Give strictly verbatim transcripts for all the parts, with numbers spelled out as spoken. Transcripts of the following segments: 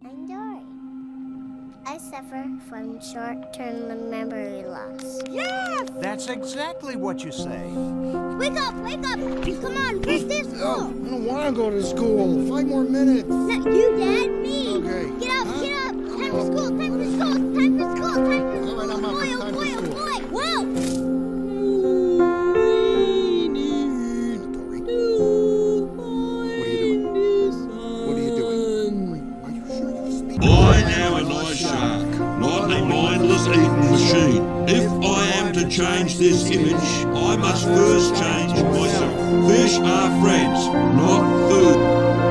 I'm Dory. I suffer from short-term memory loss. Yes! That's exactly what you say. Wake up! Wake up! Come on, first day of school. Oh, I don't want to go to school. Five more minutes. Not you, Dad. Me. Okay. Get up! Huh? Get up! Time for school! Time for school! Time for school! Time for school! All right, I'm up. Boy, It's oh time boy, for oh school. boy! Whoa! Dory. What are you doing? What are you doing? Are you sure you're speaking? I am a nice shark, not a mindless eating machine. If I am to change this image, I must first change myself. Fish are friends, not food.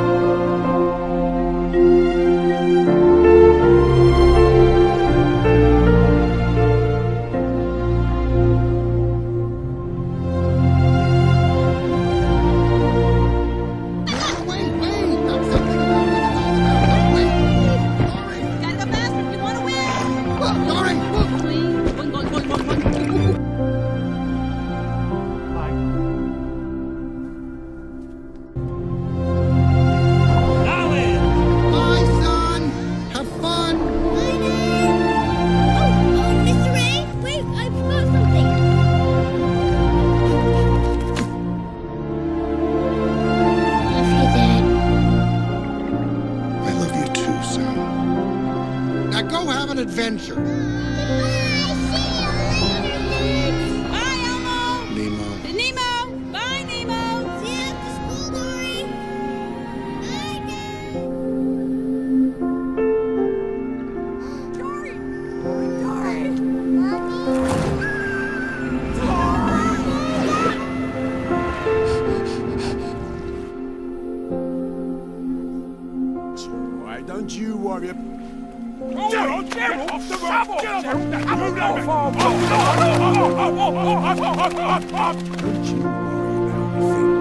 Wait, wait. That's something about what it's all about. Wait. Dory. Gotta go faster if you want to win! Look, Dory. Look. Boing, boing, boing, boing, boing. Bye, son. Have fun. Bye, Dad. Oh, oh, Mister Ray. Wait, I forgot something. Love you, Dad. I love you too, son. Now go have an adventure. Bye. See you later, Dad. Bye, Elmo! Nemo. Nemo! Bye, Nemo! See you after school, Dory. Bye, Dad. Dory! Dory! Mommy. Why don't you worry? Gerald, Gerald, off the rubble! Don't you worry about a thing.